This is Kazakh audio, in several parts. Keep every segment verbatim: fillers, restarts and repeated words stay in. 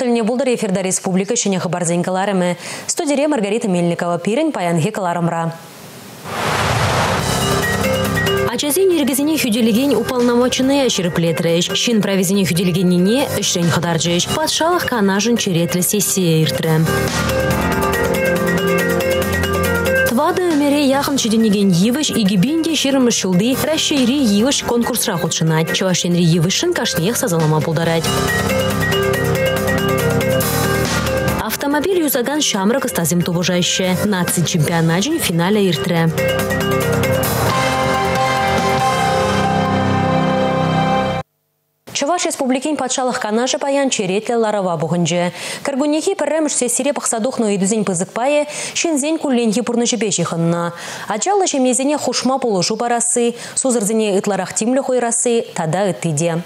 тылне булдыр эфирда республика шене хабарзен каларымы. Студия Маргарита Мельникова пирен паянге каларымра. Ачазин ергезине хюделеген уполномоченные шерплетреш, шин провезине хюделегенине эшрен хадарджеш, подшалах канажен черетле сессия иртрем. Твады мере яхын чеденеген евыш и гибинде ширмы шулды расшири евыш конкурсра худшинать, чувашенри евышин кашнех сазалама пулдарать. Автомобиль юзаган шамрак стазим тубужаще. Наци чемпионажин в финале иртре. Чуваш республикин патшалых канажа паян черетле ларава бугынже. Каргунихи перремш сесире пахсадухну и дузень пызыкпае, шинзень кулленхи пурнышебешихынна. Ачалы шемезене хушма полужу барасы, сузырзене ытларах тимлю хойрасы, тада ытыде.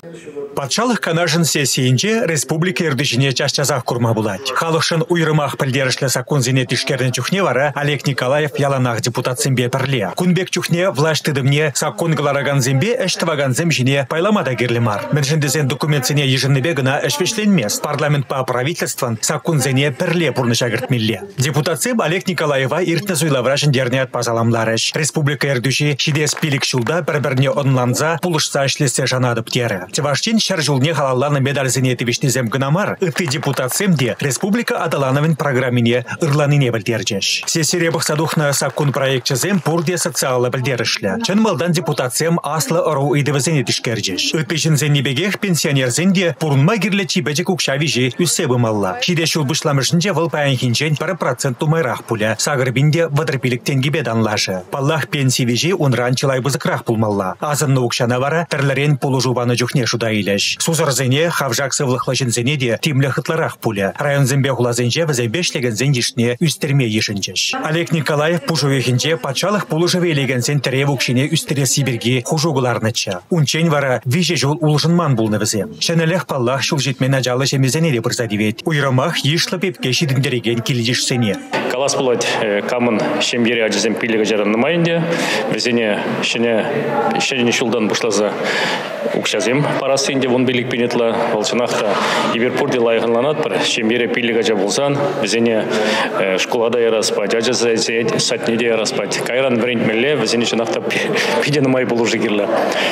Патшалых канажын сессиинче республика ердышине чашчазах курма булать. Халышын уйрымах пілдерішлі сакун зене тишкерден чухне вара Олег Николаев яланах депутат зембе пірле. Кунбек чухне влаштыдымне сакун галараган зембе эштываган земжине пайламада герлемар. Меншіндізен документсене ежіннебе гына эшвешленмес. Парламент по правительстван сакун зене пірле пурнышагыртмелле. Депутат зем Олег Николаева иртне зуйлаврашын дерне отпазаламларыш. Республика ердыши шидес пилик шулда бір-бірне онланза пулышса ішлесе жанадып тері. Чеваштин шаржулне халалланы медаль зенети вишнезем гынамар, ыты депутат семде республика адалановин программине ырланыне білдерджеш. Сесире бақсадухна саккун проектче зем пурде социалы білдерішлі. Чын малдан депутат зем аслы ұру ыдывы зенетишкерджеш. Ыты зенебегех пенсионер зенде пурнма гирле чибеже кукшавижи үссебы малла. Шиде шул бышламышынче выл паянхинчен пары процент тумайрах пуля. Сагырбинде вадрпилик тенгибе данлашы. Паллах пенсии вижи унран чылай бызыкрах пулмалла. Азынны укшана вара терлерен полужубаны жухне шуда илеш. Сузарзене хавжаксы влахлашынзене де тимле хытларах пуля. Район зембе хулазенче вазайбешлеген зендишне үстерме ешінчеш. Олег Николаев пужуехинче патшалых полужыве елеген сен теревукшине үстере Сибирги хужугуларныча. Унчень вара виже жол улжынман булны візем. Шенелех паллах шул жетмен ажалы шемезене де бірзадивет. Уйрамах ешлы пепке шидіндереген келдешсене. Калас булать камын шембере ажызем пилігі жаранны майынде. Візене шене шене шулдан бұшлаза укшазем парасы инде вон билик пенетла волчанахта Иберпурде лайғанланат бір шембере пилігі жа болсан візене школада яраспать, ажызы сатнеде яраспать. Кайран бренд мелле візене шанахта пидені май болу жигірлі.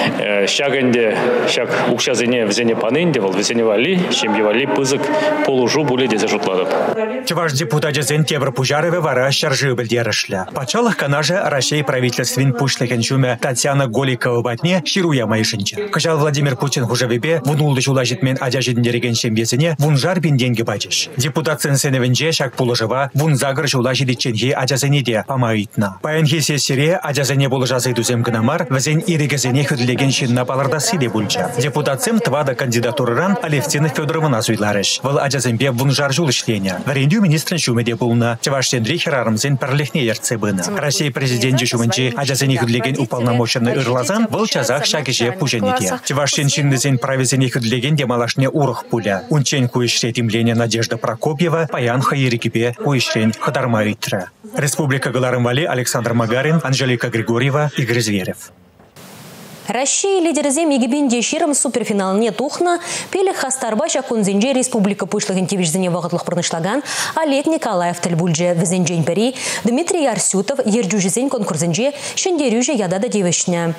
Шагынде шаг укшазене візене панынде вол візене вали, шембе вали пызык полужу буле дезе жутладып. Чеваш депутат зен Тевр Пужарове вара шаржы білдерішлі. Патшалых канаже Россия правительствен пушлеген жуме Татьяна Голикова батне шируя майшынчы. Кажал Владимир Путин хужавебе вунулды жулажитмен адяжидіндереген шембесіне вунжар бенденге бачыш. Депутат сенсеневенже шак пулыжыва вун загыр жулажидиченге адязенеде памаитна. Паянхи сессире адязене булыжазы дузем гынамар візен ирегезене хүділеген шинна палардасы де бульча. Депутат сем твада кандидатурыран Алевтина Федоровна зуйларыш. Выл адязенбе вунжар жулышленя. Варенду министрін шумеде булна. Чеваштен рихерарымзен парлехне ерце бына. Россия президенті шумынче адязене хүділеген уполномоченный ырлазан выл чазах шагиже пуженеде. Чеваштен шиндезен правезене хүділеген демалашне урых пуля. Унчен куишре тимлене Надежда Прокопьева, паян хайерикипе куишрен хадарма итра. Республика Галарымвали Александр Магарин, Анжелика Григорьева, Игорь Зверев. Россия лидерзем егибинде ширым суперфинал не тухна, пеле хастарбаша кунзенже республика пышлыгын тевижзене вағытлық пырнышлаган Олег Николаев тельбульже візенжен пери, Дмитрий Арсютов ержужезен конкурсенже шендерюже ядада девишня.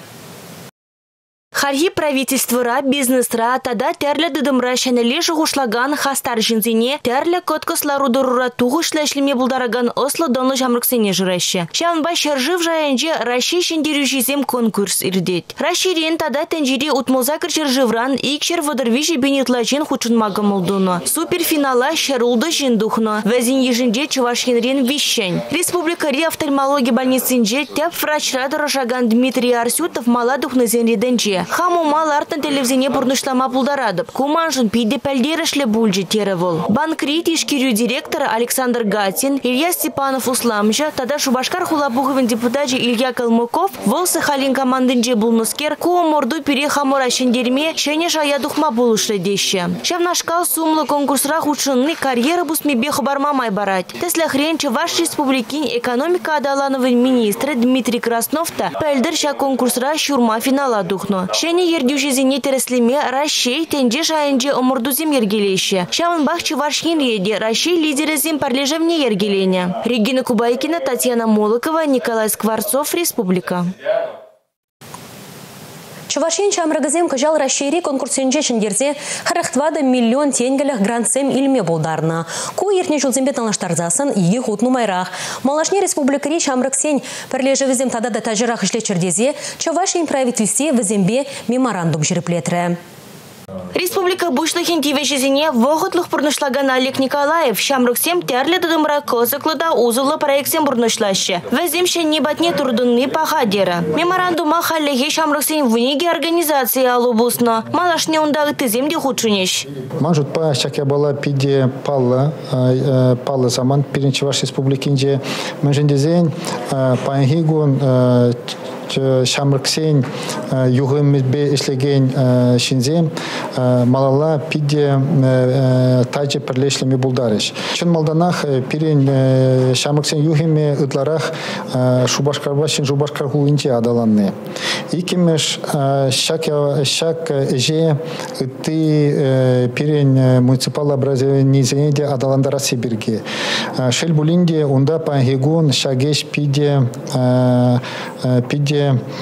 Хархи правительствора, бизнесра, тада терлі дыдымра шәнелі жығышлаган хастар жинзине, терлі көткіслару дұрура туғышлы әшлеме бұлдараган Осло донлы жамрықсене жырайшы. Шанба шыржыв жайынже Раши шендерюжизем конкурс ирдет. Раширен тада тәнжире утмозакыр жыржывран икшер водырвижі бенетлажен хучынмағы мұлдуны. Суперфинала шырулды жиндухны. Вәзін ежінде Чувашенрен вишшен. Республикари офтальмология больницинже тәп врачра дұрышаган Дмитрий Арсютов маладухны зенреденже. Хаму мал артын телевизине бурнышлама пулдарадып. Куманжын пиде пәлдерішлі бульджи теревол. Банкрит ишкирю директора Александр Гатин, Илья Степанов усламжа, тада Шубашкар хулабуховен депутажи Илья Калмыков, вол Сахалин командынже булныскер, куа морду пере хамура шендерме, шене жая духма булышлы деші. Шавнашкал сумлы конкурсрах учынны карьера бусмебе хабармамай барать. Тесля хренче ваш республикин экономика адалановын министры Дмитрий Красновта пәлдір ша конкурсра шурма финала духну. Шене ердюжезіне тереслеме Рашей тенже шайынже омырдузем ергелейші. Шамын бақ Чувашин реде Рашей лидерезем парлежевне ергелене. Регина Кубайкина, Татьяна Молокова, Николай Скворцов, Республика. Чувашин чамрагазем кажал расшири конкурсенже шендерзе харахтвада миллион тенгелях грантсем илме болдарна. Ку ерне жулзембе талаштарзасын иги хутну майрах. Малашне республикари чамрагсен перлежевезем тада да тажирах ишлечердезе Чувашин правительстве везембе меморандум жиреплетре. Республика бушлыхин тивешезине воготлых бурнышлаган Олег Николаев шамруксем тярле дыдымра козыклыда узулы проектсем бурнышлаще. Веземше небатне турдунны пахадера. Меморандума халлеге шамруксен вниге организации алубусно. Малашне ундагы теземде худшунеш. Мажут па шаке была пиде палла, палла заман пиринчи ваш республикинже. Мәжендезен пангигун Шамрыксен югымбе ишлеген шинзем малала пиде тайче перлешлеми булдарыш. Чын малданах пирен Шамрыксен югыме ытларах Шубашкарбашин Шубашкархулинче адаланны. Икимеш шак шак же ты пирен муниципал образованиеде адаландара Сибирге. Шельбулинде унда пангигун шагеш пиде пиде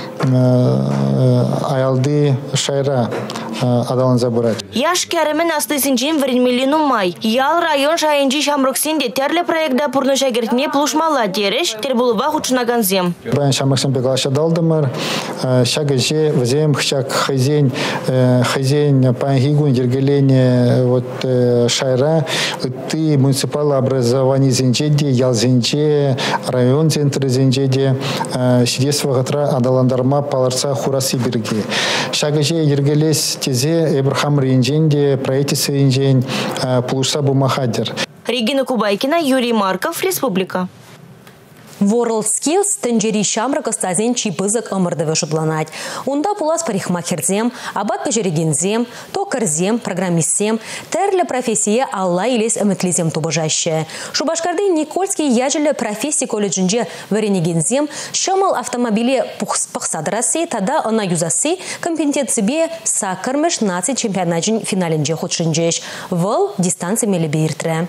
аялды шайра адалан забурать. Яш кәрімен астысынчен вірінмеліну май. Ял район шайынчи шамрыксенде терлі проектда пұрны шагертіне плушмала дереш, тербулыба худшынаган зем. Баян шамрыксен бегалаша далдымыр, шага же взем хчак хазень, хазень пангигун ергелене вот шайра, ты муниципал образование зенчеде, ял зенче, район центр зенчеде, сидесва гатра адаландарма паларца хурасы бирги. Шагаже ергелес тезе Эбрахам Ринженде правительство Ринжен Пулуша Бумахадер. Регина Кубайкина, Юрий Марков, Республика. WorldSkills тенджери шамрак остазен чипызык ымырдывы шутланать. Унда пулас парикмахерзем, абат пежерегензем, токарзем, программистсем, терлі профессия алла илес үмітлезем тубыжаще. Шубашкарды Никольский яжелі профессия колледжинже варенегензем, шамал автомобиле пықсадырасы, тада она юзасы компетенцибе сакармыш наци чемпионаджин финалинже худшинжеш. Вол дистанция мелі бейіртірі.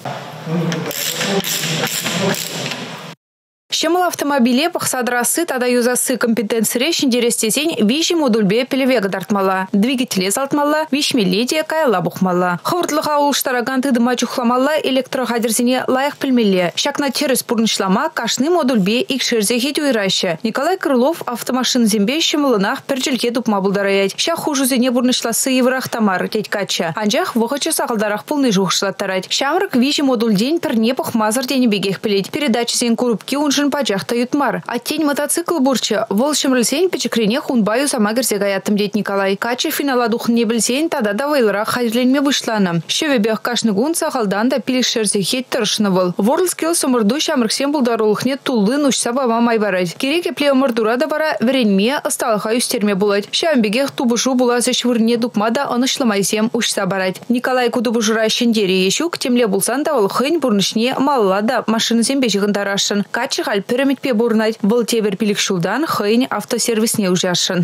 Шемал автомобиле пахсадрасы тада юзасы компетенции шендерестесень виши модульбе пелевега дартмала. Двигателе залтмала, вишмелетия кайла бухмала. Хавыртлыға улыштараган тыдыма чухламала электрохадерзине лайық пельмеле. Шакна терес пурнышлама кашны модульбе икшерзе хет уйраща. Николай Крылов автомашин зембе шемалынах перчелке тупма булдараять. Шах хужузене бурнышласы еврах тамар тетькача. Анжах вохача сақалдарах пулны жухшлаттарать. Шамрак виши модуль день перне пухмазар день бегех пелеть. Передача зен курубки уншин пачахта ютмар. А тень мотоцикл бурча. Вол шемрельсень печекрене хунбаю сама герзегаятым дед Николай. Кача финала дух не бельсень тада давайлара хадерленме вышлана. Шевебех кашны гун сахалдан да пилих шерзе хет торшны вол. WorldSkills омырду шамрыксен булдарулыхне туллы нушса баба майбарать. Кереке пле омырдура да бара веренме осталыха юстерме булать. Шамбегех тубушу була зашвырне дукмада анышламайсем ушса барать. Николай кудубужура шендери ешук темле булсан да ол хынь бурнышне маллада машины зембежігін тарашын. Качы халь пирамидпе бурнать. Был тебер пилик шулдан хынь автосервисне ужашын.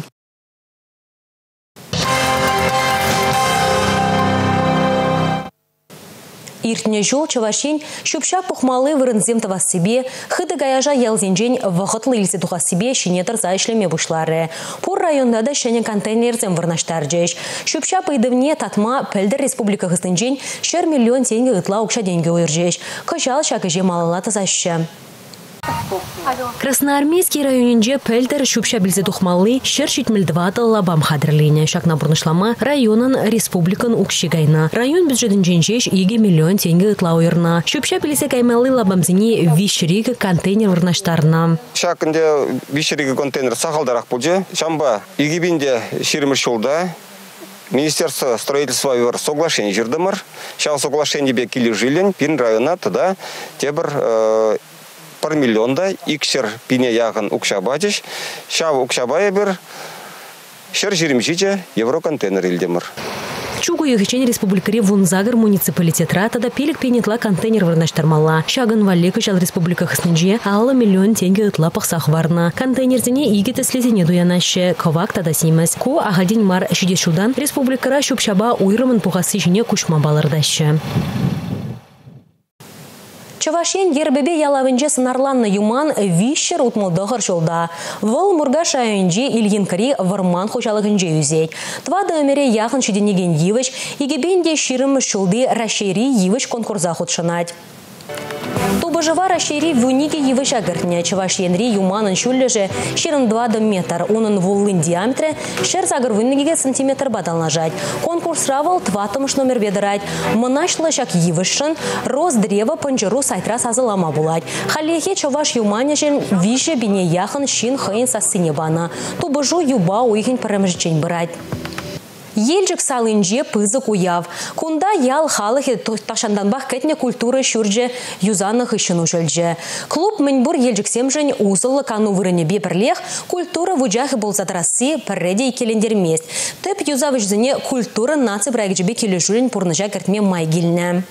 Иртне жол Чувашин шупша пухмалы вырынзем тавас себе, хыды гаяжа ялзенжен вахытлы илсе туха себе шинетер зайшлеме бушлары. Пур районда да шене контейнерзем вырнаштарджеш. Шупша пыйдывне татма пельдер республика хыстынжен шер миллион тенге ытла укша деньги уйржеш. Кышал шакыже малала тазаща. Красноармейский районинже пельтер шупша билзе тухмалли шершит мельдвата лабам хадрлине. Шакна бурнышлама районан республикан укшигайна. Район бюджетин женжеш иге миллион тенге ытла уйрна. Шупша билзе каймалли лабамзини вишрик контейнер вырнаштарна. Шакынде вишрик контейнер сахалдарак пулже. Шамба игибинде ширмыр шулда. Министерство строительства и соглашение жирдымыр. Шал соглашение бе кили жилен. Пин района туда тебір пар миллионда иксер пине яғын укшабадыш, шав укшабая бір шер жиырма жеті евро контейнер елдемір. Чугу ехичен республикари Вунзагар муниципалитетра тада пилик пенетла контейнер варнаштармала. Шаган валлика жал республика хыснинже алла миллион тенге ытла пахсах варна. Контейнердене игите слезине дуянаще. Ковак тада симес. Ку агадин мар шидешудан республикара шупшаба уйрымын пухасы жіне кушма балырдаще. Чавашен ербебе ялавынже сынарланны юман вишер утмылдығыр жолда. Выл мургаш айынже Ильинкари варман хожалығынже үзет. Твада өмере яғын шеденеген евіш, егебенде ширым шылды рашери евіш конкурса худшанать. Тубажыва рашери вуниге евіш агыртне. Чавашенри юманын шуллеже ширым два метр. Унын вуллын диаметре шер загырвыннегеге сантиметр бадалнажать. Конкурс равал тватымыш номер ведырать. Мынашлы шак евішшын роз древа панжыру сайтра сазылама булать. Халехе чаваш юманежен виже бине яхын шин хыйын сасыне бана. Тубажу юба уйхын парамжичень бырать. Елжік салынже пызык уяв. Кунда ял халыхе ташанданбах кәтне культура шүрже юзанық ішін ұжылже. Клуб мінбір елжіксем жын узылы кану вырыне бепірлех культура вуджахы болзатрасы пірреде екелендермест. Тіп юзавыш зіне культура наци брайгжібе келі жүрін пұрныжа кәртме май келіне.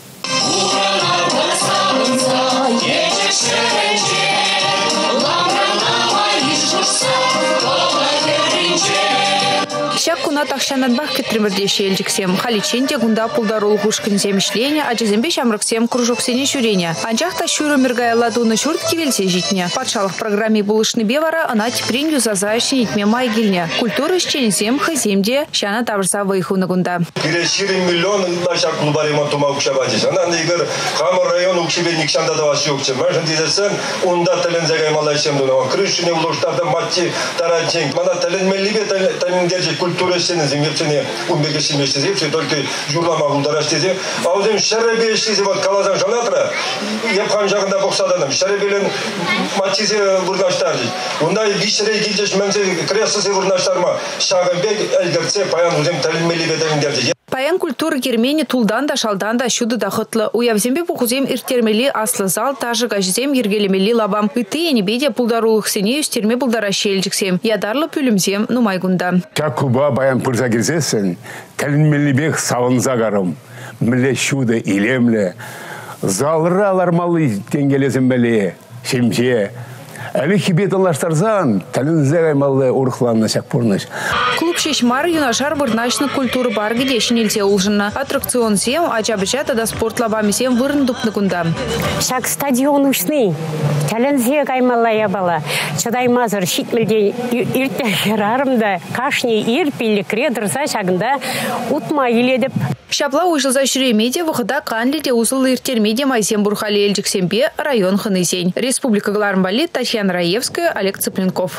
Шак куна тахшанатбах кетремердеші елжіксем. Халиченде гунда пулдарул хушкін земішлені, аджазембе шамрыксем кружоксене шүрене. Анжақта шүрі міргайладуны шүрт кевелсе житне. Патшалық программе булышны бевара, ана тепрен юзазайшын итме майгилне. Культура шчензем хаземде шана табырса выйхуны гунда. ширин миллион нашак клуба ремонтума укшабадис. Ана нигер хамыр район укшебенник шанда давасы йокче. Мәжін дезесен, онда тілін зәгай малайсем дуна. Крышыне улуштарды матчи таранчен. Мана тілін меллибе тілін держит культура сенің землепсене умбеге симештезе, все только журлама гулдараштезе. А өзім шәребе ештезе вот калазан жанатра, епхан жағында боқсаданым. Шәребелен матчизе вырнаштар дейді. Онда вишре гилдеш мәнсе кресосе вырнаштарма. Шағынбек әлгіртсе паян өзім тәлінмелі бедерін дерді. Паян культура кермени тулдан да шалдан да шуды да хытлы. Уявзембе пухузем иртермели аслы зал, тажы гажзем ергелемели лабам. Ыты енебеде пулдарулық сене үстерме пулдара шелжіксем. Ядарлы пүлімзем нумайгунда. Чакуба баян пырза келсесін, тәлінмелібек савын загарым. Міле шуды илемле. Залыра алармалы тенгелезім бәле, шемже. Әлі хибеталаштарзан, тәлін зәгаймалы ұрықланына сәк пұрныш. Клуб шешмар юнашар бұрнашны культуры бар гедешін елте ұлжынна. Аттракцион сем, ачабыча тада спорт лабами сем вырын дұпны күнда. Шак стадион ұшны, тәлін зәгаймалы ябала. Чадай мазыр шитмілде иртті керарымда, кашне ирпілі кредірса шагында ұтма еледіп. Шапла ұйшылза шүремеде вұқыда қанледе ұсылы иртермеде майсен бұрхали елжіксембе район хынысен. Республика Глармбали, Татьяна Раевская, Олег Цыпленков.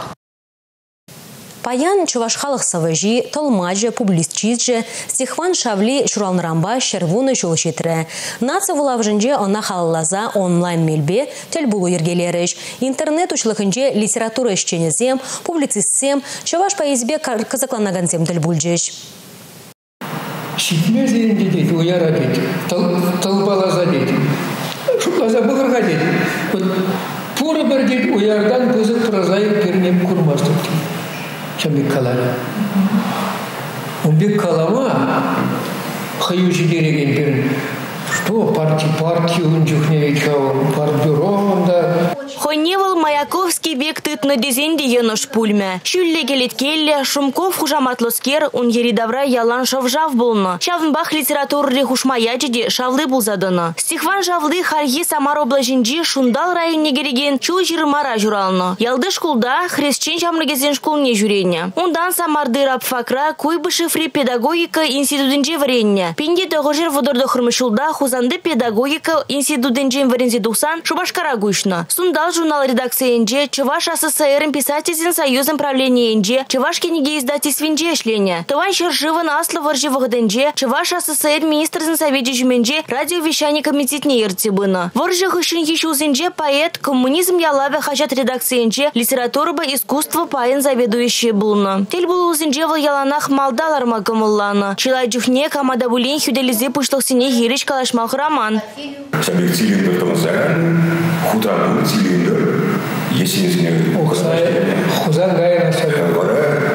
Паян чувашхалық саважи, толмаджи, публистчизджи, стихван шавли шуралнырамба шервуны жолшитрі. Нацы вулавжынже она халлаза онлайн мельбе тельбулу ергелеріш. Интернет учлықынже литература ішченезем, публицистсем, чуваш поезбе казакланагансем тельбульджиш. Шитме зейінде дейді, уяра дейді, талбалаза дейді. Шуплаза бұғырға дейді. Пұры бір дейді, уярдан көзі тұразайып керінем күрмастық дейді. Шамбек қалады. Умбек қалама қайушы кереген берін. Что партия, партия унчухневич, партбюро да. Хоневал Маяковский бек тытны дезенде еныш пульме. Шүлле келет келле, Шумков хужаматлыскер, он еридавра ялан шавжав болны. Шавнбах литературы хушмаячеде шавлы булзадыны. Стихван шавлы хархи Самар облажинжи Шундал районе кереген чул жирмара журалны. Ялды шкулда хресчен шамрыгезен шкулне жүрене. Ундан Самарды рабфакра куйбы шифри педагогика институтынже варенне. Пенде тоғыжыр водорды хырмышулда хузанды педагогика институтынже варензе тухсан Шубашкара гуйшна. Сундал журнал редакциянже, Чуваш СССР писательзен союзом правлениянже, Чуваш кенеге издательственже эшлене. Тыван шыршыван аслы варжевыгденже, Чуваш СССР министрзен совете жуменже радиовещание комитетне иртибына. Варжевых ишин ешузенже поэт, коммунизм ялаве хачат редакциянже, литература ба искусство паен заведующий булна. Тель был узенже вал яланах малдаларма камыллана. Чилай джухне камада булин хюделизе пуштах сине хирич калашмах роман. Шабек цилиндр тонзаган, худамын цилиндр, есенесіне Хузан гайна сәлем. Вара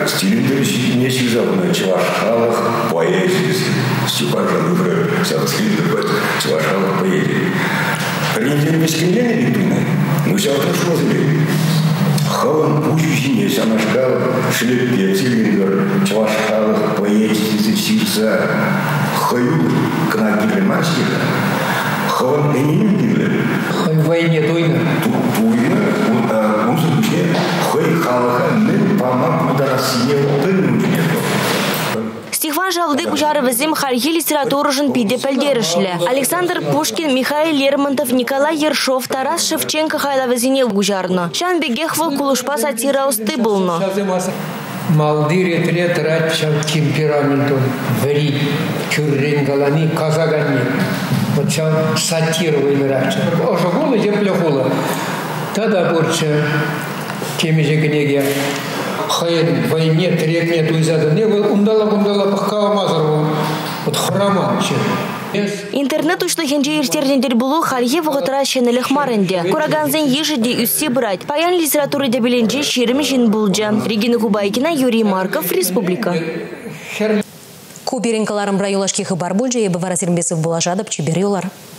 стилінде не сезавны чувашхалық поэзиясы. Степан Выбор, савские чувашхалық поэзия. Принятие бесконечной литвины, ну все прошло злее. Хаван пущущий самошкал, шлепе цилиндр, чувашхалық поэзиясы сирса. Хаю кнагили мастера. Хаван энинили. Хай в войне дойна. Туйна, он случае, хай халаха, мы помам ударасине тыльну нету. Стихван жалды гужары візім хархи литературыжын пиде пәлдерішлі. Александр Пушкин, Михаил Лермонтов, Николай Ершов, Тарас Шевченко хайла візіне гужарны. Шан бегехвал кулышпа сатира усты бұлны. Малды ретре трачал темпераменту ври, кюрренгалани, казагани. Вот чал сатиру вымирача. Ожа гулы, депля гула. Тогда борча кемеже кнеге. Хайын войне трекне туйзады. Не был ундала-бундала пахкава мазару. Вот храман че. Интернет ушлы хенже ертердендер булу харье вғытыра шенелік марынде. Кураганзен ешіде үссе брать. Паян литературы дебеленже шерім жин булджа. Регина Кубайкина, Юрий Марков, Республика. Куберинкаларым райолашки хыбар булджа, ебі варазирмбесов булажадып чебер юлар.